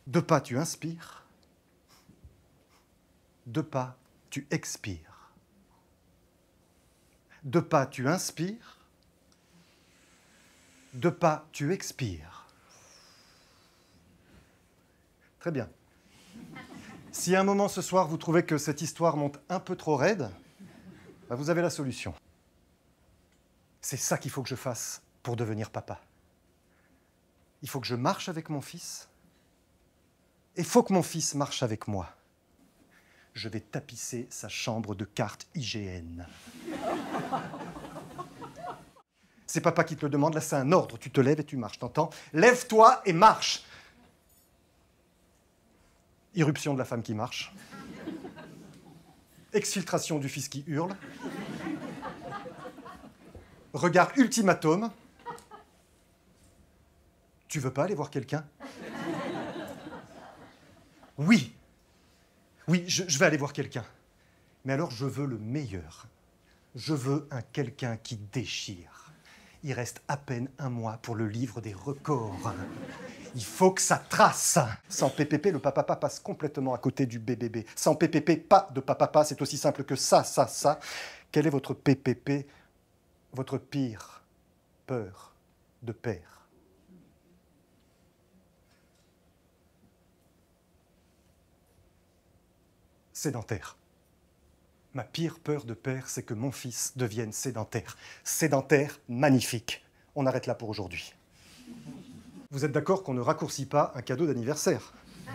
2 pas, tu inspires. 2 pas, tu expires. 2 pas, tu inspires. 2 pas, tu expires. Très bien. Si à un moment ce soir, vous trouvez que cette histoire monte un peu trop raide, ben vous avez la solution. C'est ça qu'il faut que je fasse pour devenir papa. Il faut que je marche avec mon fils, et il faut que mon fils marche avec moi. Je vais tapisser sa chambre de cartes IGN. C'est papa qui te le demande, là c'est un ordre, tu te lèves et tu marches, t'entends? Lève-toi et marche! Irruption de la femme qui marche. Exfiltration du fils qui hurle. Regard ultimatum. Tu veux pas aller voir quelqu'un? Oui. Oui, je vais aller voir quelqu'un. Mais alors je veux le meilleur. Je veux un quelqu'un qui déchire. Il reste à peine un mois pour le livre des records. Il faut que ça trace. Sans PPP, le papa passe complètement à côté du BBB. Sans PPP, pas de papa, c'est aussi simple que ça. Quel est votre PPP, votre pire peur de père? Sédentaire. Ma pire peur de père, c'est que mon fils devienne sédentaire. Sédentaire, magnifique. On arrête là pour aujourd'hui. Vous êtes d'accord qu'on ne raccourcit pas un cadeau d'anniversaire?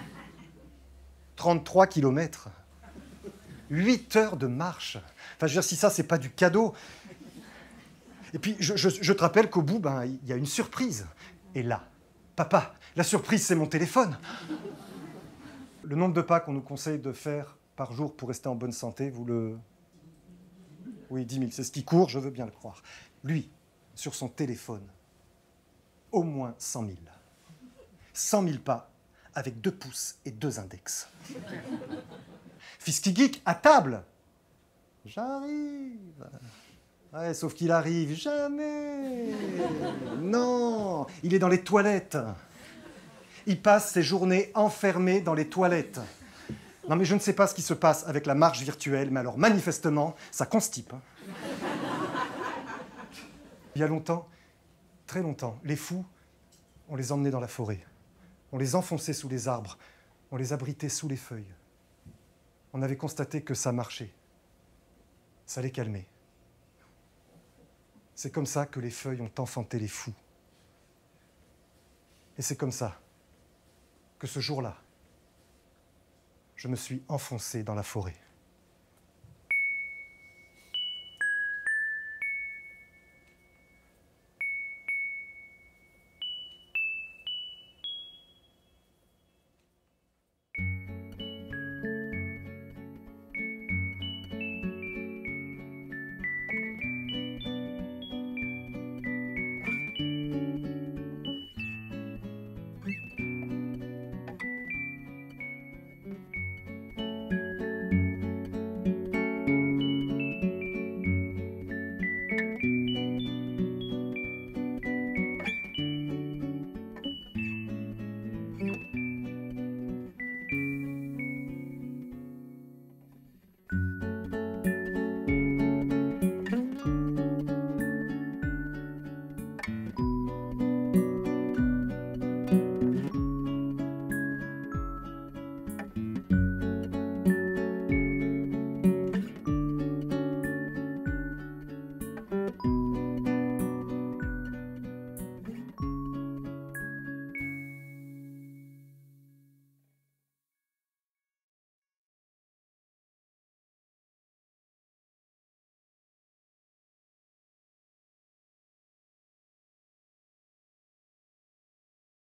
33 kilomètres. 8 heures de marche. Enfin, je veux dire, si ça, c'est pas du cadeau. Et puis, je te rappelle qu'au bout, ben, il y a une surprise. Et là, papa, la surprise, c'est mon téléphone. Le nombre de pas qu'on nous conseille de faire par jour pour rester en bonne santé, vous le... Oui, 10 000, c'est ce qui court, je veux bien le croire. Lui, sur son téléphone, au moins 100 000. 100 000 pas avec 2 pouces et 2 index. Fils qui geek, à table. J'arrive. Ouais, sauf qu'il arrive jamais. Non, il est dans les toilettes. Il passe ses journées enfermé dans les toilettes. Non, mais je ne sais pas ce qui se passe avec la marche virtuelle, mais alors manifestement, ça constipe. Il y a longtemps, très longtemps, les fous, on les emmenait dans la forêt. On les enfonçait sous les arbres. On les abritait sous les feuilles. On avait constaté que ça marchait. Ça les calmait. C'est comme ça que les feuilles ont enfanté les fous. Et c'est comme ça que ce jour-là, je me suis enfoncé dans la forêt.